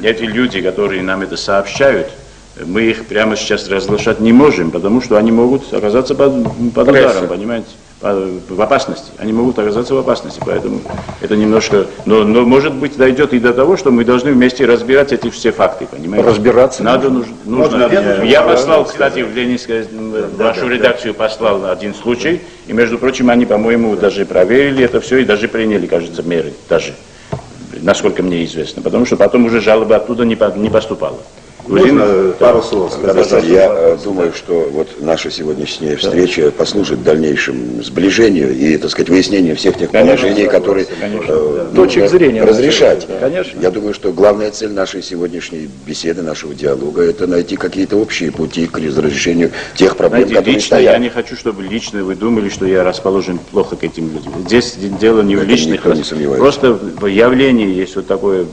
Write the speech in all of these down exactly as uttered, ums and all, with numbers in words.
эти люди, которые нам это сообщают, мы их прямо сейчас разглашать не можем, потому что они могут оказаться под, под ударом, понимаете, в опасности. Они могут оказаться в опасности, поэтому это немножко... Но, но может быть дойдет и до того, что мы должны вместе разбирать эти все факты, понимаете? Разбираться надо, нужно. нужно. Я, я послал, кстати, в Ленинскую, в вашу редакцию послал один случай, и, между прочим, они, по-моему, даже проверили это все и даже приняли, кажется, меры, даже, насколько мне известно, потому что потом уже жалобы оттуда не, по, не поступало. Можно пару слов сказать? Да, я э, думаю, что вот наша сегодняшняя встреча да. послужит дальнейшему сближению и, так сказать, выяснению всех тех положений, которые э, точек зрения разрешать. Да. Конечно. Я думаю, что главная цель нашей сегодняшней беседы, нашего диалога, это найти какие-то общие пути к разрешению тех проблем, Знаете, которые лично стоят. Я не хочу, чтобы лично вы думали, что я расположен плохо к этим людям. Здесь дело не в личных, просто в явлении есть вот такое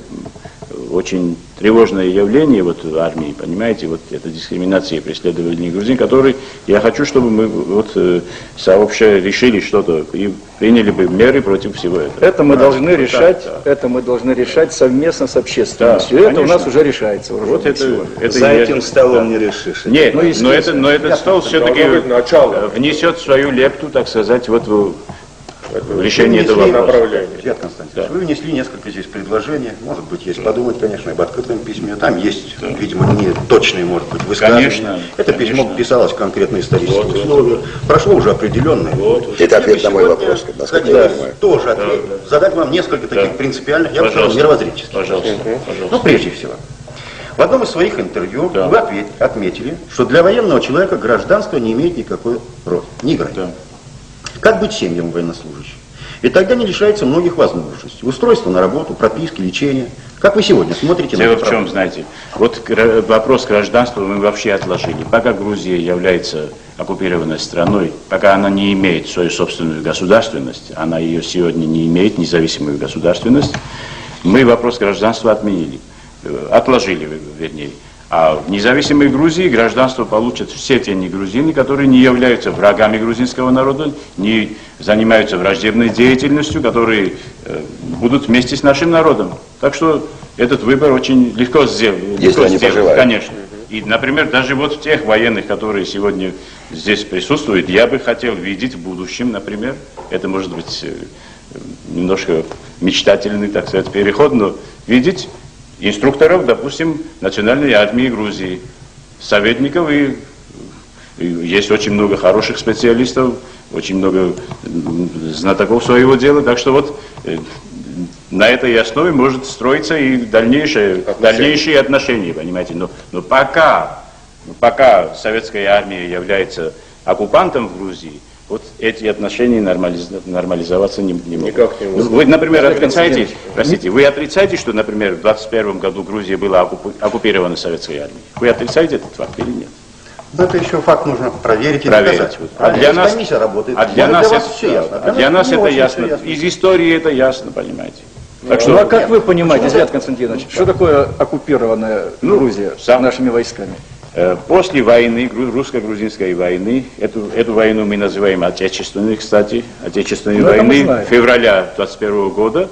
очень тревожное явление вот в армии, понимаете, вот это дискриминация и преследование грузин, которые я хочу, чтобы мы вот э, сообща решили что-то и приняли бы меры против всего этого. Это мы должны вот решать, так, да. это мы должны решать совместно с общественностью. Да, это у нас уже решается. Вот это, это За я... этим столом да. не решишь. Нет, но, но, это, но этот стол все-таки внесет свою лепту, так сказать, вот в решение этого направления. Взят Константинович, да. Вы внесли несколько здесь предложений, может быть, есть подумать, конечно, об открытом письме. Там есть, да. видимо, не точные, может быть, высказывания. Конечно, Это конечно. письмо писалось в конкретные исторические вот, условия. Вот. Прошло уже определенное. Вот. Это ответ на мой вопрос. Хотел да. тоже ответ, да, да. задать вам несколько таких да. принципиальных, я бы сказал, мировоззренческих. Пожалуйста. Пожалуйста. Ну, прежде всего. В одном из своих интервью да. вы ответ, отметили, что для военного человека гражданство не имеет никакой роли, не играет. Да. Как быть семьям военнослужащих? Ведь тогда не лишается многих возможностей. Устройство на работу, прописки, лечение. Как вы сегодня смотрите Дело на это? в чем, знаете, вот вопрос гражданства мы вообще отложили. Пока Грузия является оккупированной страной, пока она не имеет свою собственную государственность, она ее сегодня не имеет, независимую государственность, мы вопрос гражданства отменили, отложили, вернее. А в независимой Грузии гражданство получат все те негрузины, которые не являются врагами грузинского народа, не занимаются враждебной деятельностью, которые э, будут вместе с нашим народом. Так что этот выбор очень легко сделать. Если они пожелают. Конечно. И, например, даже вот тех военных, которые сегодня здесь присутствуют, я бы хотел видеть в будущем, например, это может быть э, немножко мечтательный, так сказать, переход, но видеть инструкторов, допустим, Национальной армии Грузии, советников, и, и есть очень много хороших специалистов, очень много знатоков своего дела, так что вот э, на этой основе может строиться и дальнейшее, отношения. дальнейшие отношения, понимаете, но, но пока, пока советская армия является оккупантом в Грузии, вот эти отношения нормализ... нормализоваться не, не могут. Никак не могут. Вы, например, отрицаете, простите, вы отрицаете, что, например, в двадцать первом году Грузия была оккуп... оккупирована советской армией? Вы отрицаете этот факт или нет? Но это еще факт нужно проверить и проверить. доказать. А для нас, комиссия работает. А для нас, для это, все ясно. А для нас это ясно. ясно. Из истории это ясно, понимаете. Так что, ну а как нет, вы понимаете, Взят Константинович, что такое оккупированная ну, Грузия сам... нашими войсками? После войны, русско-грузинской войны, эту, эту войну мы называем отечественной, кстати, отечественной ну, войны, февраля двадцать первого года,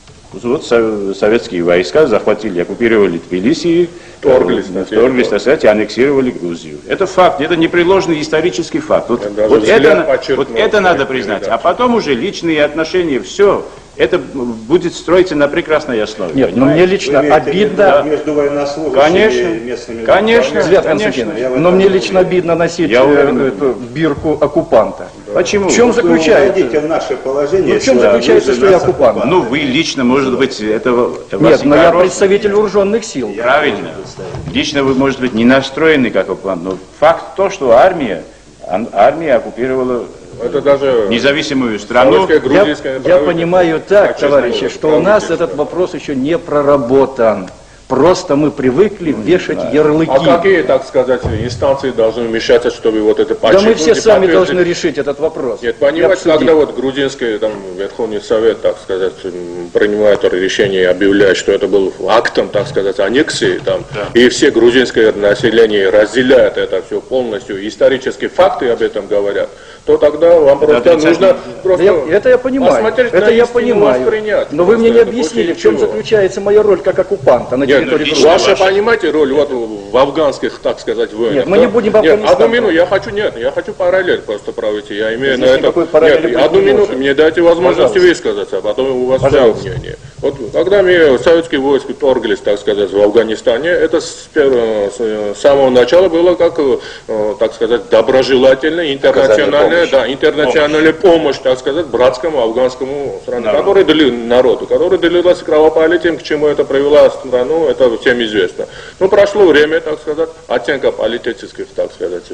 вот советские войска захватили, оккупировали Тбилиси, вторглись, вторглись, так сказать, и аннексировали Грузию. Это факт, это непреложный исторический факт. Вот, вот, это, вот это надо признать. А потом уже личные отношения, все. Это будет строиться на прекрасной основе. Нет, но мне лично обидно. Да. Между военнослужащими конечно, и местными. Конечно, Взят Константинович, но мне лично обидно носить эту бирку оккупанта. Да. Почему? В чем заключается? В наше положение, ну, в чем заключается, что я оккупант? Ну, вы лично, может быть, этого... Нет, но я представитель вооруженных сил. Правильно. Лично вы, может быть, не настроены как оккупант, но факт то, что армия, армия оккупировала... Это даже независимую страну. Я, я понимаю так, товарищи, что у нас этот вопрос еще не проработан. Просто мы привыкли вешать да. ярлыки. А какие, так сказать, инстанции должны вмешаться, чтобы вот это Да мы все сами должны решить этот вопрос. Нет, понимаете, когда вот грузинский там, Верховный Совет, так сказать, принимает решение и объявляет, что это был актом, так сказать, аннексии, там, да. и все грузинское население разделяет это все полностью, исторические факты об этом говорят, то тогда вам просто это нужно просто я, это я понимаю, это я понимаю. Но вы мне не объяснили, в чем заключается моя роль как оккупанта на территории нет, Грузии. Ваша, понимаете, роль вот в афганских, так сказать, войнах. Нет, мы не будем Нет, одну минуту, я хочу, нет, я хочу параллель просто провести. Я имею Здесь на это. Нет, одну минуту, мне дайте возможность высказаться, а потом у вас свое мнение. Вот когда мы, советские войска, торглись, так сказать, в Афганистане, это с, первого, с самого начала было как, так сказать, доброжелательная, интернациональная, да, интернациональная помощь, так сказать, братскому афганскому стране, который дали народу, который делилась кровопролитием, к чему это привело страну, это всем известно. Но прошло время, так сказать, оценка политических, так сказать,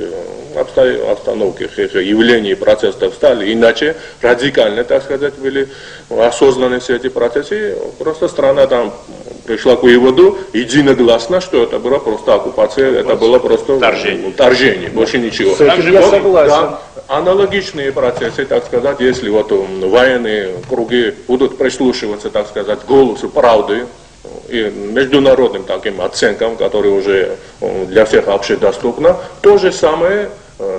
обстановки, явлений, процессов стали иначе, радикально, так сказать, были осознаны все эти процессы. Просто страна там пришла к выводу единогласно, что это была просто оккупация, это было просто вторжение, вторжение, больше ничего. С этим я согласен. Да, аналогичные процессы, так сказать, если вот военные круги будут прислушиваться, так сказать, голосу правды и международным таким оценкам, которые уже для всех общедоступны, то же самое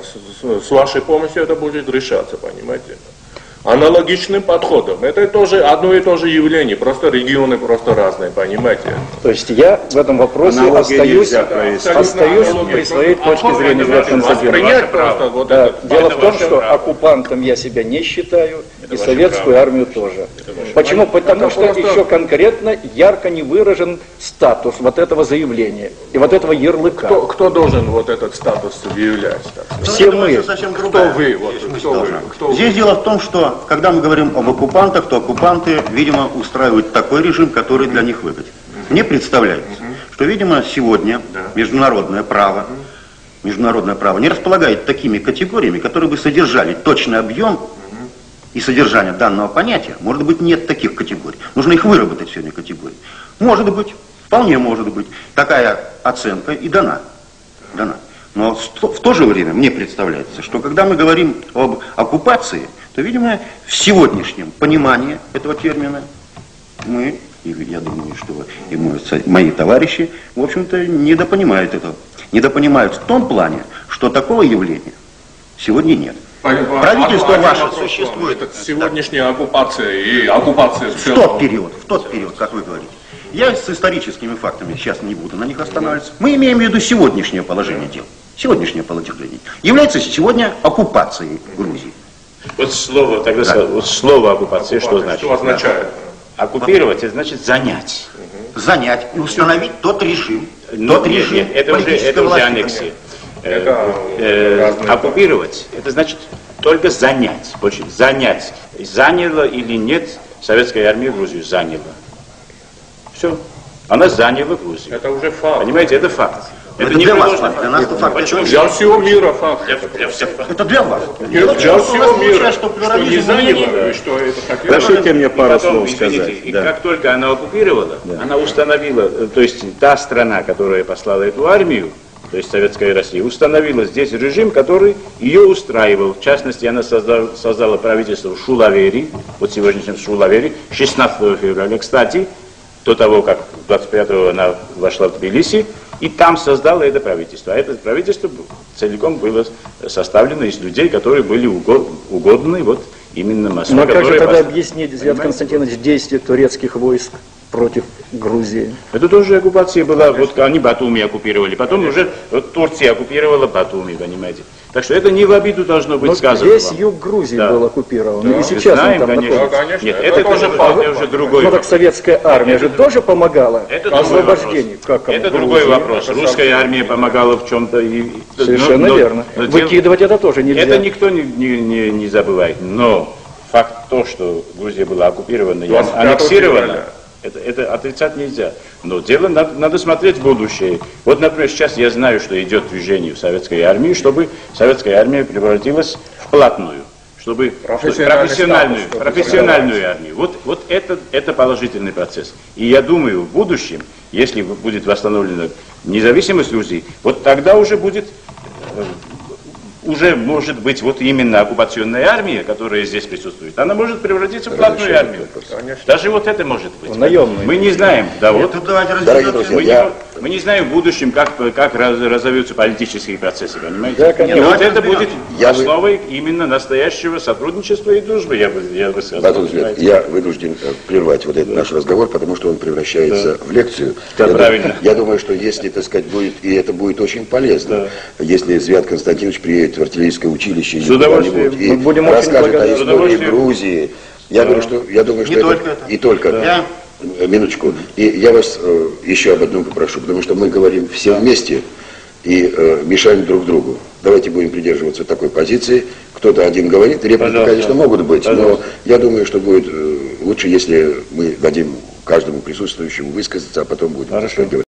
с, с вашей помощью это будет решаться, понимаете? Аналогичным подходом. Это тоже одно и то же явление, просто регионы просто разные, понимаете? То есть я в этом вопросе остаюсь, остаюсь при своей точке зрения. Принять просто вот да, это. Дело в том, что оккупантом я себя не считаю, и советскую армию тоже. Почему? Потому что еще конкретно ярко не выражен статус вот этого заявления и вот этого ярлыка. Кто, кто должен вот этот статус выявлять? Все мы. Кто вы? Вот, кто вы? Кто Здесь вы? дело в том, что когда мы говорим об оккупантах, то оккупанты, видимо, устраивают такой режим, который для них выгоден. Мне представляется, что, видимо, сегодня международное право, международное право не располагает такими категориями, которые бы содержали точный объем и содержание данного понятия. Может быть, нет таких категорий. Нужно их выработать сегодня категории. Может быть, вполне может быть, такая оценка и дана. дана. Но в то же время мне представляется, что когда мы говорим об оккупации, то, видимо, в сегодняшнем понимании этого термина мы, и я думаю, что и мои товарищи, в общем-то, недопонимают этого. Недопонимают в том плане, что такого явления сегодня нет. Правительство ваше существует. Сегодняшняя оккупация и оккупация в тот период, в тот период, как вы говорите. Я с историческими фактами сейчас не буду на них останавливаться. Мы имеем в виду сегодняшнее положение дел. Сегодняшнее положение является сегодня оккупацией Грузии. Вот слово, тогда да. вот слово оккупация, что значит? Что означает? Оккупировать, это значит занять. Занять и установить тот режим. Ну, тот нет, режим нет, это уже, это уже аннексия. Это э, э, оккупировать, это значит только занять. Больше занять. Заняло или нет, советская армия Грузию заняла. Все. Она заняла Грузию. Это уже факт. Понимаете, это факт. Это, это не для вас факт. Для нас это факт. Почему? Для всего мира факт. Для, для всех фактов. Это для вас. Нет, для всего мира. Что, что не заняло, что это хотело. Разрешите мне пару потом, слов извините, сказать. И Да. как только она оккупировала, да. она установила, то есть та страна, которая послала эту армию, то есть Советская Россия, установила здесь режим, который ее устраивал. В частности, она создала, создала правительство в Шулавери, вот сегодняшнем Шулавери, шестнадцатого февраля, кстати, до того, как двадцать пятого она вошла в Тбилиси, и там создала это правительство. А это правительство целиком было составлено из людей, которые были угодны вот именно Москве. Но как же тогда пос... объяснить, Зият Константинович, действия турецких войск против Грузии? Это тоже оккупация была, вот они Батуми оккупировали, потом уже вот Турция оккупировала Батуми, понимаете. Так что это не в обиду должно быть Но сказано. весь вам. юг Грузии Да. был оккупирован, Да. и сейчас Знаем, он там конечно. находится. Да, конечно. Нет, Это это, тоже тоже факт. это уже другой Ну так вопрос. советская армия же тоже помогала Это в освобождении. Как кому? Это Грузии. другой вопрос. Русская армия помогала в чем-то. И, Совершенно но, верно. но, но Выкидывать это тоже нельзя. Это никто не, не, не, не забывает. Но факт то, что Грузия была оккупирована и аннексирована, это, это отрицать нельзя. Но дело надо, надо смотреть в будущее. Вот, например, сейчас я знаю, что идет движение в советской армии, чтобы советская армия превратилась в платную, чтобы профессиональную, статус, профессиональную армию. Вот, вот это, это положительный процесс. И я думаю, в будущем, если будет восстановлена независимость Грузии, вот тогда уже будет уже может быть вот именно оккупационная армия, которая здесь присутствует, она может превратиться в платную армию. Даже вот это может быть. Наемную. Мы не знаем, да, вот. Дорогие друзья, Мы, я... не, мы не знаем в будущем, как, как раз, разовьются политические процессы, понимаете? Да, конечно. И вот это будет Я основой вы... именно настоящего сотрудничества и дружбы, я бы, я бы сказал. Батон, я вынужден прервать вот этот да. наш разговор, потому что он превращается да. в лекцию. Да, я, правильно. Думаю, я думаю, что если, так сказать, будет, и это будет очень полезно, да. если Звят Константинович приедет в артиллерийское училище или куда-нибудь и будем расскажет о истории Грузии. Я, да. говорю, что, я думаю, что не это... Только это. И только да. я... Минуточку. И я вас э, еще об одном попрошу, потому что мы говорим все вместе и э, мешаем друг другу. Давайте будем придерживаться такой позиции. Кто-то один говорит, реплики, Пожалуйста. конечно, могут быть, Пожалуйста. но я думаю, что будет э, лучше, если мы дадим каждому присутствующему высказаться, а потом будем говорить.